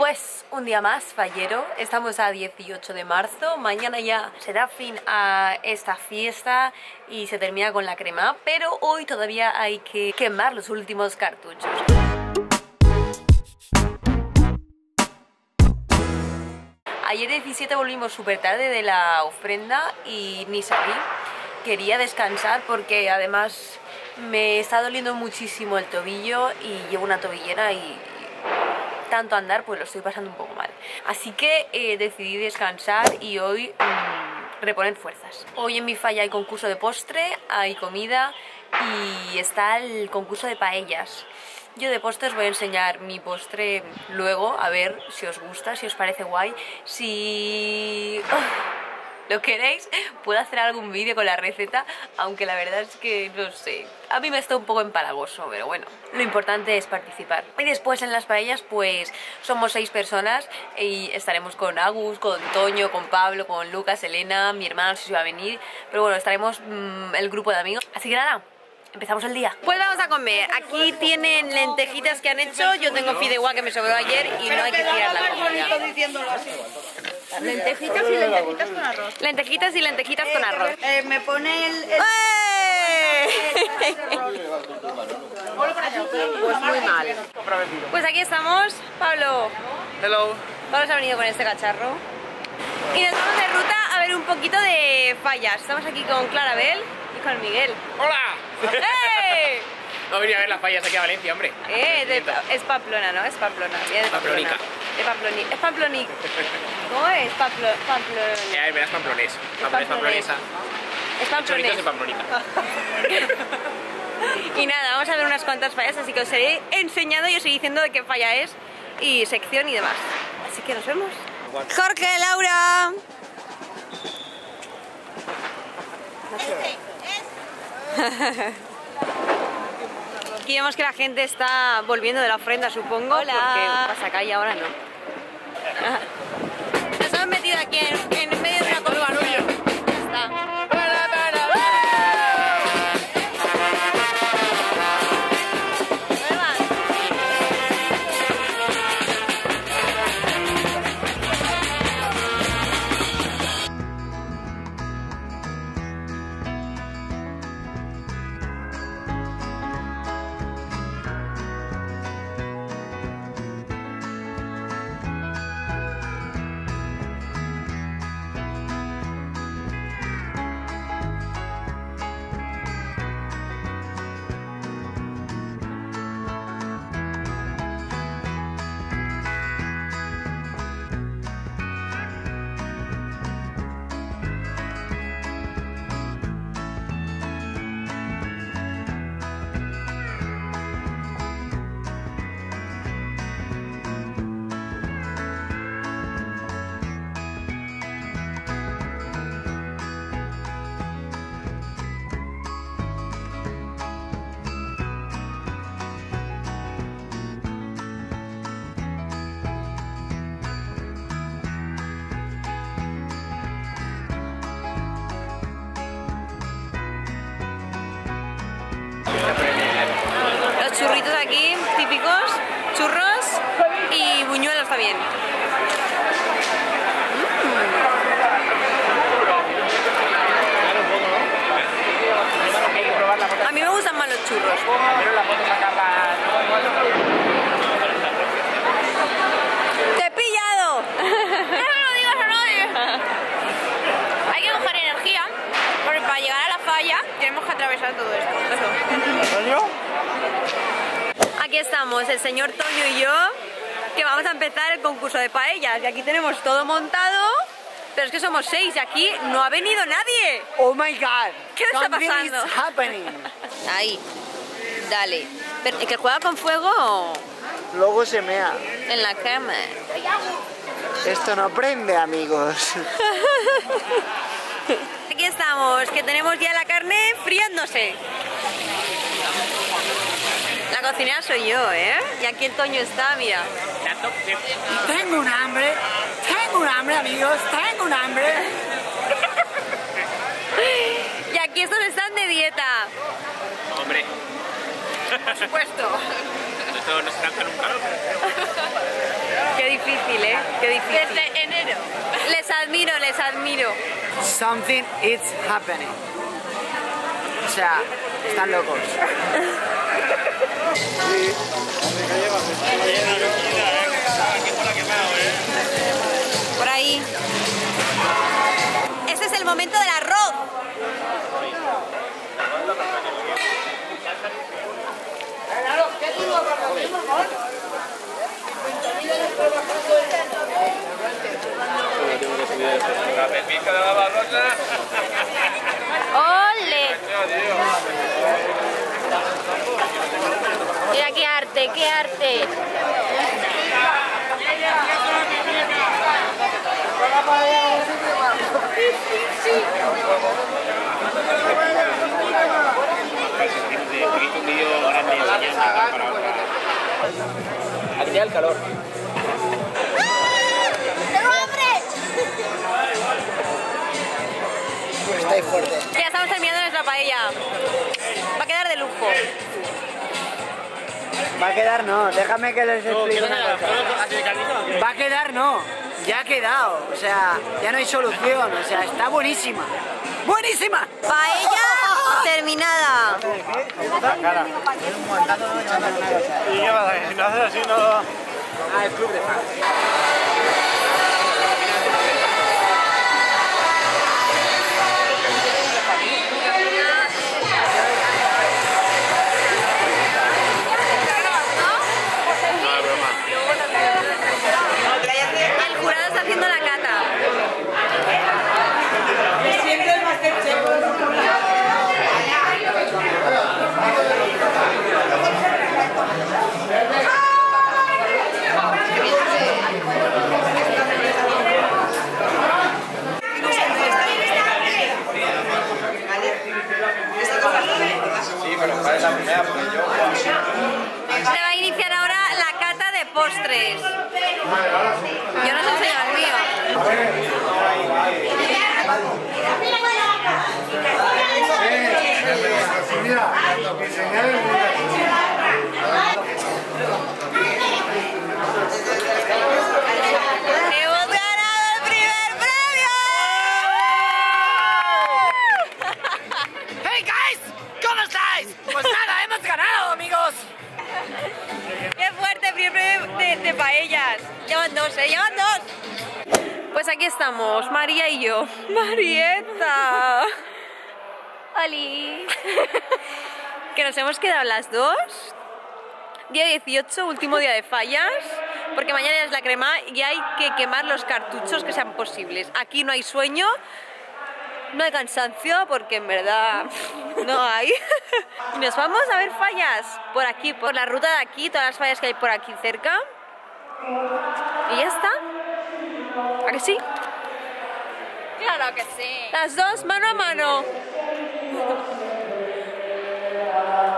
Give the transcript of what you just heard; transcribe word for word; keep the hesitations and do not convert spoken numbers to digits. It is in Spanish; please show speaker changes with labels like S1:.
S1: Pues un día más, fallero, estamos a dieciocho de marzo, mañana ya se da fin a esta fiesta y se termina con la crema, pero hoy todavía hay que quemar los últimos cartuchos. Ayer diecisiete volvimos súper tarde de la ofrenda y ni salí, quería descansar porque además me está doliendo muchísimo el tobillo y llevo una tobillera y tanto andar pues lo estoy pasando un poco mal, así que eh, decidí descansar y hoy mmm, reponer fuerzas. Hoy en mi falla hay concurso de postre, hay comida y está el concurso de paellas. Yo de postres voy a enseñar mi postre luego, a ver si os gusta, si os parece guay. Si oh, lo queréis, puedo hacer algún vídeo con la receta, aunque la verdad es que no sé, a mí me está un poco empalagoso, pero bueno, lo importante es participar. Y después en las paellas pues somos seis personas y estaremos con Agus, con Toño, con Pablo, con Lucas, Elena, mi hermana no sé si va a venir, pero bueno, estaremos mmm, el grupo de amigos, así que nada, empezamos el día. Pues vamos a comer. Aquí tienen lentejitas que han hecho. Yo tengo fideuá que me sobró ayer y no hay que tirar la comida.
S2: Lentejitas y lentejitas con arroz.
S1: Lentejitas y lentejitas
S2: eh,
S1: con arroz.
S2: Eh, me pone el... el...
S1: ¡Eh!
S2: Pues muy mal.
S1: Pues aquí estamos. Pablo.
S3: Hello.
S1: Pablo se ha venido con este cacharro. Y nos vamos de ruta a ver un poquito de fallas. Estamos aquí con Clarabel y con Miguel.
S3: ¡Hola!
S1: ¡Eh!
S3: No he venido a ver las fallas aquí a Valencia, hombre.
S1: Eh, de, es Pamplona, ¿no? Es Pamplona. Viene de Pamplona.
S3: Pamplonica.
S1: De Pamploni. Es Pamplonic. ¿Cómo es? Pamplo, Pamplon...
S3: Ya verás pamplonés. Pamplonés, pamplonesa.
S1: Es Pamplonés.
S3: Choritos de Pamplonica.
S1: Y nada, vamos a ver unas cuantas fallas, así que os iré enseñando y os iré diciendo de qué falla es y sección y demás. Así que nos vemos. Jorge, Laura. Aquí vemos que la gente está volviendo de la ofrenda, supongo. Hola. Porque pasa acá y ahora no. Nos hemos metido aquí en, en medio de una comida. Está. Los churritos aquí, típicos, churros y buñuelos también. Mm. A mí me gustan más los churros. ¡Te he pillado!
S2: No lo digas a nadie. Hay que coger energía, porque para llegar a la falla tenemos que atravesar todo esto. Eso.
S1: Aquí estamos, el señor Toño y yo, que vamos a empezar el concurso de paellas. Y aquí tenemos todo montado, pero es que somos seis y aquí no ha venido nadie.
S4: Oh my god.
S1: ¿Qué está pasando?
S4: Is happening.
S1: Ahí, dale. Pero, ¿el que juega con fuego?
S4: Luego se mea.
S1: En la cama.
S4: Esto no prende, amigos.
S1: Aquí estamos, que tenemos ya la carne friándose. La cocinera soy yo, ¿eh? Y aquí el Toño está, mira.
S4: Tengo un hambre. Tengo un hambre, amigos. Tengo un hambre.
S1: Y aquí estos están de dieta.
S3: Hombre.
S1: Por supuesto.
S3: Esto no se tranca nunca.
S1: Qué difícil. Qué difícil.
S2: Desde enero.
S1: Les admiro, les admiro.
S4: Something is happening. O sea, están locos.
S1: Por ahí. Este es el momento del arroz. ¡Ole! Mira qué arte, qué arte.
S3: Aquí ya el calor.
S2: ¡Tengo hambre!
S4: Estáis fuerte.
S1: Ya estamos terminando nuestra paella. Va a quedar de lujo.
S4: Va a quedar no, déjame que les explique una cosa. Va a quedar no, ya ha quedado. O sea, ya no hay solución. O sea, está buenísima. ¡Buenísima!
S1: Paella terminada.
S5: ¿Y qué pasa? Si no haces así, no...
S4: Ah, el club de fans.
S1: El jurado está haciendo la cata.
S3: Sí, pero ¿cuál es la primera? Porque yo...
S1: Se va a iniciar ahora la cata de postres. Yo no sé enseñar el mío. ¡Hemos ganado el primer premio!
S4: ¡Hey guys! ¿Cómo estáis? Pues nada, hemos ganado, amigos.
S1: ¡Qué fuerte! Primer premio de, de paellas. Llevan dos, ¿eh? ¡Llevan dos! Pues aquí estamos, María y yo. ¡Marieta! ¡Oli! Que nos hemos quedado las dos. Día dieciocho, último día de fallas. Porque mañana es la crema y hay que quemar los cartuchos que sean posibles. Aquí no hay sueño, no hay cansancio, porque en verdad no hay. Y nos vamos a ver fallas por aquí, por la ruta de aquí, todas las fallas que hay por aquí cerca. Y ya está. ¿A que sí?
S2: Claro que sí.
S1: Las dos mano a mano.